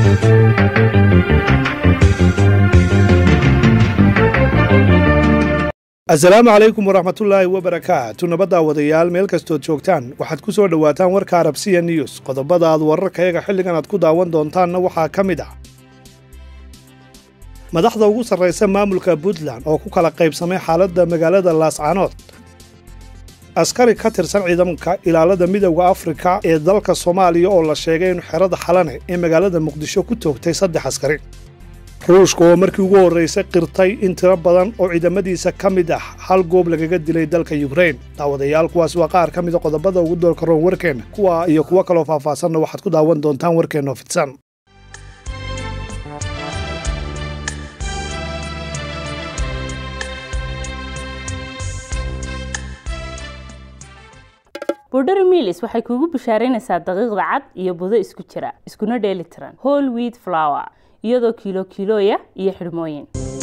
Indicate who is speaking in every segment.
Speaker 1: السلام عليكم ورحمة الله وبركاته نبدا wadayaal meel kastood joogtaan waxaad ku soo dhawaataan warka Arabsiya News qodobada aad wararkayga xilligan aad ku daawan doontaanna waxaa kamid ah madaxda ugu sarreysa maamulka Puntland oo ku kala qaybsamay xaaladda magaalada Laascaanood askari ka tirsan ciidanka ilaalada midowga Afrika ee dalka Soomaaliya oo la sheegay in xerada Xalane ee magaalada Muqdisho ku toogtay 3 askari ruushka oo markii ugu horeysay qirtay in tiro badan oo ciidamadiisa ka mid ah hal goob lagaga dilay dalka Ukraine daawadayaal kuwaas waa qaar ka mid ah qodobada ugu doorka roon warkeena kuwa iyo kuwa kale oo faahfaahsan waxaad ku daawan doontaan warkeena fidsan
Speaker 2: Border Mills waxay kuugu bishaaraynaysaa daqiiqda cad iyo budo isku jira iskuna dheelitiran whole wheat flour iyadoo kiilooya iyo xirmooyin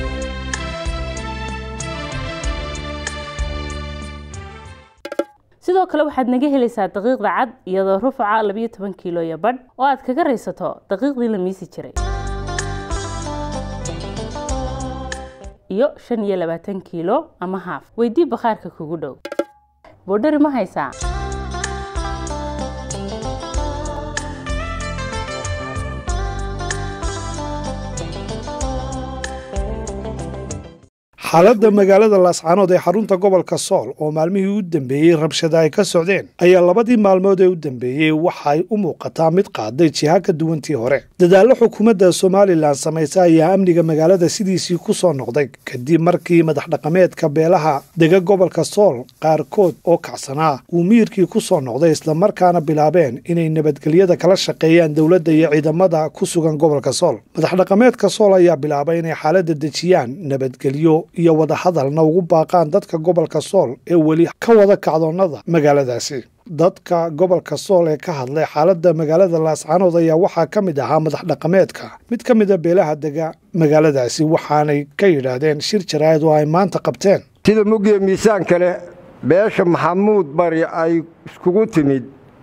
Speaker 2: sidoo kale waxaad naga helaysaa daqiiqda cad iyadoo rufaca 12 kiilooya badh oo aad kaga raysato daqiiqdii la miisi jiray iyo 25 kiilo ama half weydii bakhaarka kugu dhow Border ma haysaa
Speaker 1: xaaladda magaalada Laascaanood ee xarunta gobolka Sool oo maalmihii u dambeeyay rabshado ay ka socdeen ayaa labadii maalmood ee u dambeeyay waxay u muuqataa mid qaaday jiha ka duwantii hore dadaallo xukuumadda Soomaaliland samaysay ayaa amniga magaalada sidiisii ku soo noqday kadib markii madax dhaqameedka beelaha dega gobolka Sool qaarkood oo kacsanaa uu miirkii ku soo noqday isla markaana bilaabeen inay nabadgelyada kala shaqeeyaan dawladda iyo ciidamada ku sugan gobolka Sool madax dhaqameedka Sool ayaa bilaabay inay xaaladda dejiyaan nabadgelyo iyo wada hadalna ugu baaqaan dadka gobolka Sool ee wali ka wada kacdoonada magaaladaasi dadka gobolka Sool ee ka hadlay xaaladda magaalada Laascaanood ayaa waxaa ka mid ahaa madax dhaqameedka mid ka mid ah beelaha dega magaaladaasi waxaanay ka yiraahdeen shir jaraa'id oo ay maanta qabteen
Speaker 3: sida mugiyo miisaan kale beesha Maxamuud Bari ay iskugu timid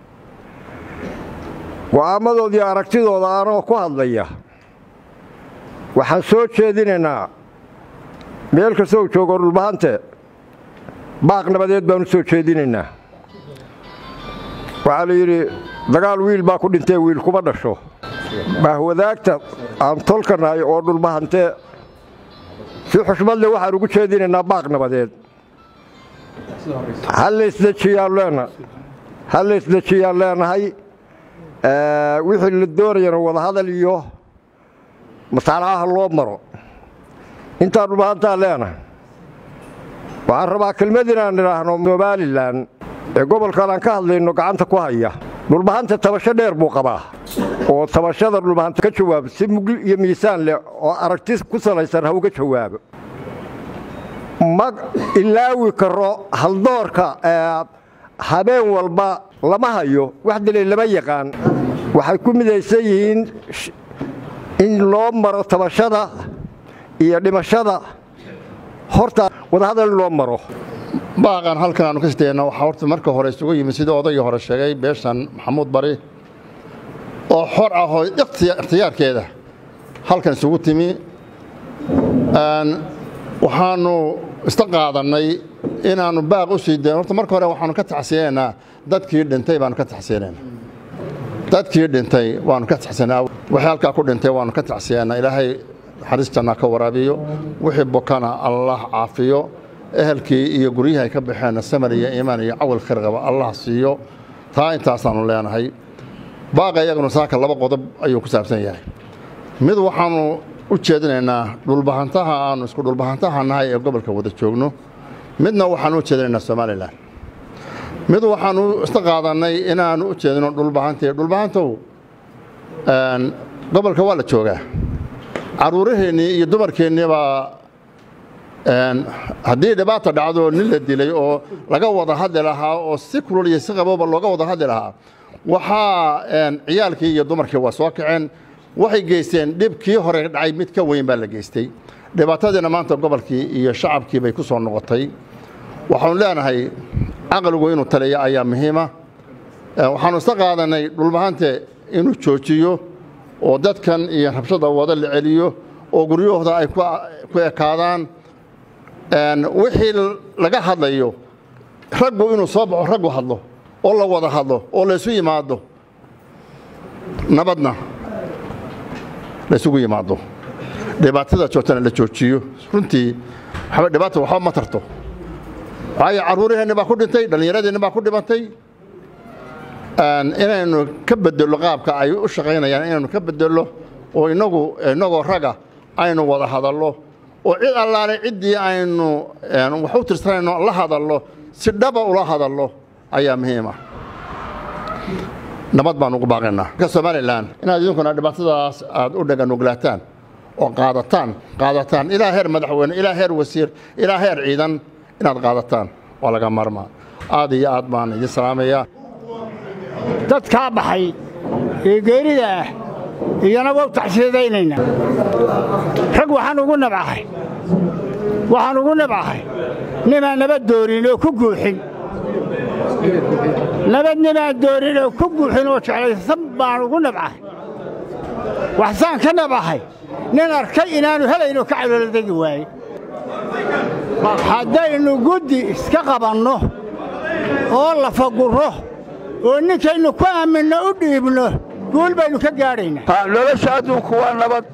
Speaker 3: go'aamadoodii aragtidooda aanoo ku hadlaya waxaan soo jeedinaynaa meel kasta oo joogo dhulbahante baaq nabadeed baan u soo jeedinaynaa waxaa la yidhi dagaal wiil baa ku dhintay wiil kuma dhasho bahwadaagta aan tolkanahay oo dhulbahante si xushmad leh waxaan ugu jeedinaynaa baaq nabadeed hal isdejiyaan leenahay wixii la doonayana wada hadal iyo masaalaha loo maro intaan dhulbahantaa leenahay waxaan rabaa kelmad inaan idhaahno Somaliland ee gobolkan aan ka hadlayno gacanta ku haya dhulbahanta tabasho dheer buu qabaa oo tabashada dhulbahanta ka jawaab si mug iyo miisaan leh oo aragti ku salaysan ha uga jawaabo mag ilaawi karo haldoorka habeen walba lama hayo wax dilay lama yaqaan waxay ku midaysan yihiin in loo maro tabashada iyo dhimashada horta wada hadal loo maro
Speaker 4: baaqan halkan aanu ka steeyna waxa horta marka hore isugu yimid sida odayga hore sheegay beeshan Maxamuud Bari oo xor ah oo ikhtiyaarkeeda halkan isugu timi waxaanu istaqaadanay inaanu baaq u sii deeno horta marka hore waxaanu ka taxsiyeynaa dadkii dhintay waanu ka taxsiyeynaa waxa halka ku dhintay waanu ka taxsiyeynaa ilaahay xariistana ka waraabiyo wixii bokana Allah caafiyo ehelkii iyo guryaha ka baxeen samariya iimaan iyo awal khayr qaba Allah siiyo taa intaasaan leenahay baaqa iyaguna saaka laba qodob ayuu ku saabsan yahay mid waxaanu u jeedinaynaa dhulbahantaha aanu isku dhulbahantahanahay ee gobolka wada joogno midna waxaanu u jeedinaynaa Somaliland mid waxaanu istaqaadanay inaanu u jeedino dhulbahantow gobolka waa la joogaa caruuraheenii iyo dumarkeennii baa haddii dhibaato dhacdo nin la dilay oo laga wada hadli lahaa oo si kulul iyo si qabooba looga wada hadli lahaa waxaa ciyaalkii iyo dumarkii waa soo kaceen waxay geysteen dhibkii hore dhacay mid ka weyn baa la geystay dhibaatadiina maanta gobolkii iyo shacabkii bay ku soo noqotay waxaanu leenahay aqalgu inuu taliyo ayaa muhiima waxaanu iska qaadanay dhulbahante inuu joojiyo oo dadkan iyo rabshada wada la celiyo oo guryahooda ay ku ekaadaan wixii laga hadlayo raggu inuu soo baxo raggu hadlo oo la wada hadlo oo la isu yimaado nabadna la isugu yimaado dhibaatada joogtana la joojiyo runtii dhibaato waxba ma tarto waxay caruuraheenna baa ku dhintay dhallinyaradeenna baa ku dhimantay inaynu ka bedelo qaabka ay u shaqaynayaan inaynu ka bedelo oo inagoo raga aynu wada hadallo oo cid allaale ciddii aynu wax u tirsanayno la hadallo si dhaba ula hadallo ayaa muhiim ah nabad baan ugu baaqaynaa ka Soomaaliland inaad idinkuna dhibaatadaas aad u dhagan uglaataan oo qaadataan ilaa heer madaxweyne ilaa heer wasiir ilaa heer ciidan inaad qaadataan waa laga marmaa aad iyo aad baan idin salaamayaa
Speaker 5: dadkaa baxay ee geerida ah iyana waa taxsiidaynayna rag waxaan ugu nabcahay nimaan nabad doorin oo ku guuxin nabad nimaan doorin oo ku guuxin oo jeclaysan baan ugu nabcahay waxsaan ka nabcahay nin arkay inaanu helayno ka caloolo degi waaye haddaynu guddi iska qabanno oo la faguro oo ninkaynu ku aaminno u dhiibno guul baynu ka gaadhaynaa
Speaker 6: nolosha adduunku waa nabad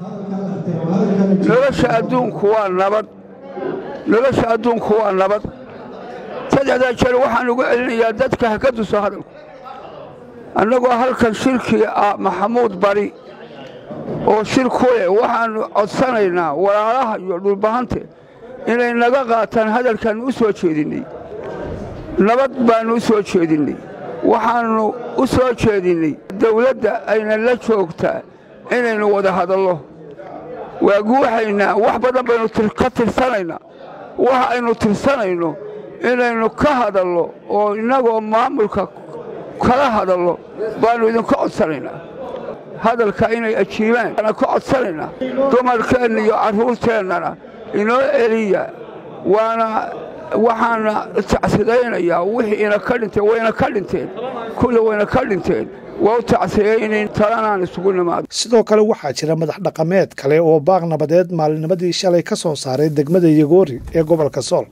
Speaker 6: saddexdaa jeer waxaan ugu celinayaa dadka ha ka duso hadalku annagoo halkan shirkii ah maxamuud bari oo shir ku leh waxaannu codsanaynaa walaalaha iyo dhulbahante inay naga qaataan hadalkaannu u soo jeedinnay nabad baannu u soo jeedinnay waxaannu u soo jeedinnay dawladda ayna la joogtaa inaynu wada hadallo waa guuxaynaa wax badan baynu ka tirsanaynaa waxa aynu tirsanayno inaynu ka hadallo oo innagoo maamulka kala hadallo baannu idinka codsanaynaa hadalka inay ajiibaan ka codsanaynaa dumarkeenna iyo carruurteennana inoo eliya waxaana tacsidaynayaa wixii ina ka dhintay wayna ka dhinteen kulli wayna ka dhinteen waa u tacsiyaynayn talanaan isugu nimaado
Speaker 1: sidoo kale waxaa jira madax dhaqameed kale oo baaq nabadeed maalinimadii shalay ka soo saaray degmada Yagoori ee gobolka Sool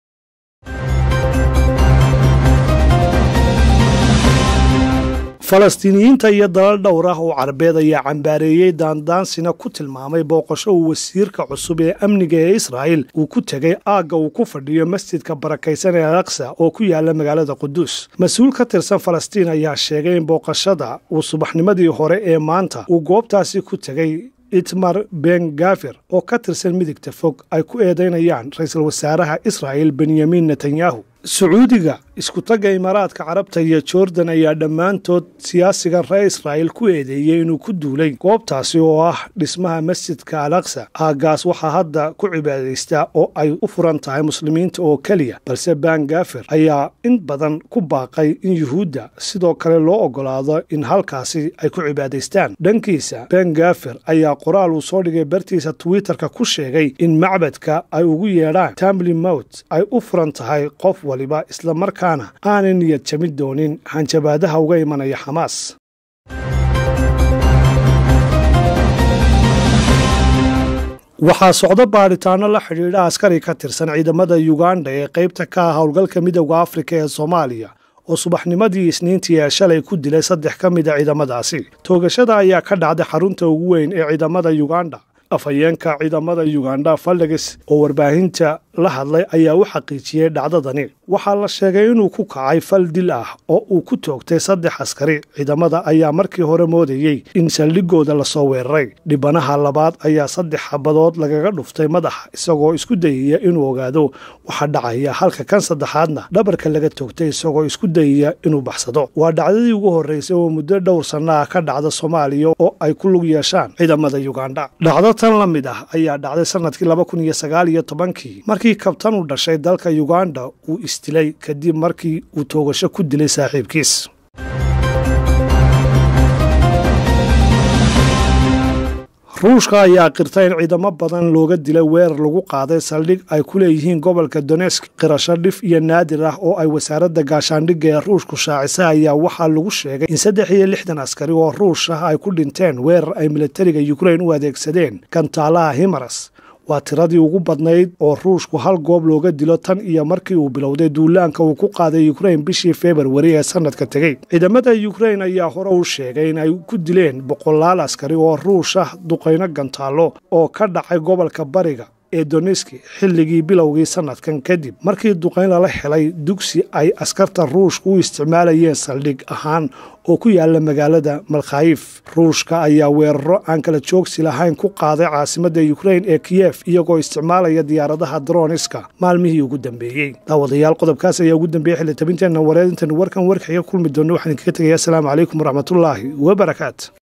Speaker 1: Falastiiniyiinta iyo dalal dhowr ah oo Carbeed ayaa cambaareeyay daandaansina ku tilmaamay booqasho uu wasiirka cusub ee amniga ee Israa'iil uu ku tagay aagga uu ku fadhiyo masjidka barakaysan ee Al-Aqsa oo ku yaala magaalada Qudus mas'uul ka tirsan Falastiin ayaa sheegay in booqashada uu subaxnimadii hore ee maanta uu goobtaasi ku tagay Itmar Ben Gafir oo ka tirsan midigta fog ay ku eedeynayaan ra'iisul wasaaraha Israa'iil Benjamin Netanyahu Sacuudiga isku taga Imaaraadka Carabta iyo Jordan ayaa dhammaantood siyaasigan reer Israa'iil ku eedeeyay inuu ku duulay goobtaasi oo ah dhismaha masjidka Al-Aqsa aagaas waxaa hadda ku cibaadaysta oo ay u furan tahay muslimiinta oo kaliya balse Ben Gafir ayaa in badan ku baaqay in Yuhuudda sidoo kale loo ogolaado in halkaasi ay ku cibaadaystaan dhankiisa Ben Gafir ayaa qoraal uu soo dhigay bartiisa Twitterka ku sheegay in macbadka ay ugu yeedhaan Tamli Mount ay u furan tahay qof waliba isla markaana aanay niyad jamid doonin hanjabaadaha uga imanaya Xamaas waxaa socda baaritaano la xidhiidha askari ka tirsan ciidamada Uganda ee qaybta ka ah howlgalka midowga Afrika ee Soomaaliya oo subaxnimadii Isniintii ee shalay ku dilay 3 ka mid ah ciidamadaasi toogashada ayaa ka dhacday xarunta ugu weyn ee ciidamada Uganda afayeenka ciidamada Uganda Falages oo warbaahinta la hadlay ayaa u xaqiijiyay dhacdadani waxaa la sheegay inuu ku kacay fal dil ah oo uu ku toogtay 3 askari ciidamada ayaa markii hore moodayay in saldhigooda la soo weeraray dhibanaha labaad ayaa 3 xabadood lagaga dhuftay madaxa isagoo isku dayaya inuu ogaado waxa dhacaya halka kan saddexaadna dhabarka laga toogtay isagoo isku dayaya inuu baxsado waa dhacdadii ugu horeysay oo muddo dhowr sano ah ka dhacda Soomaaliya oo ay ku lug yeeshaan ciidamada Uganda tan la mid ah ayaa dhacday sanadkii 2019 markii kabtan u dhashay dalka Uganda uu istilay kadib markii uu toogasho ku dilay saaxiibkiis ruushka ayaa qirtay in ciidamo badan looga dilay weerar lagu qaaday saldhig ay ku leeyihiin gobolka Donetsk. qirasho dhif iyo naadir ah oo ay wasaaradda gaashaandhigga ee ruushku shaacisay ayaa waxaa lagu sheegay in 63 askari oo ruush ah ay ku dhinteen weerar ay militariga Ukraine u adeegsadeen gantaalaha HIMARS. waa tiradii ugu badnayd oo ruushku hal goob looga dilo tan iyo markii uu bilowday duulaanka uu ku qaaday Ukraine bishii February ee sanadka tagay. ciidamada Ukraine ayaa hore u sheegay in ay ku dileen 100 askari oo ruush ah duqeyno gantaalo oo ka dhacay gobolka bariga ee Donetsk xilligii bilowgii sanadkan kadib markii duqeyn la helay dugsi ay askarta ruushku u isticmaalayeen saldhig ahaan oo ku yaala magaalada Malkhaif. ruushka ayaa weeraro aan kala joogsi lahayn ku qaaday caasimadda Ukraine ee Kiev iyagoo isticmaalaya diyaaradaha droniska maalmihii ugu dambeeyay. daawadayaal qodobkaas ayaa ugu dambeeyay xilli tabinteena wareedintan warkan warkaya kulmi doona waxaan kaga tagayaa. Assalaamu calaykum waraxmatullaahi wa barakaatuh.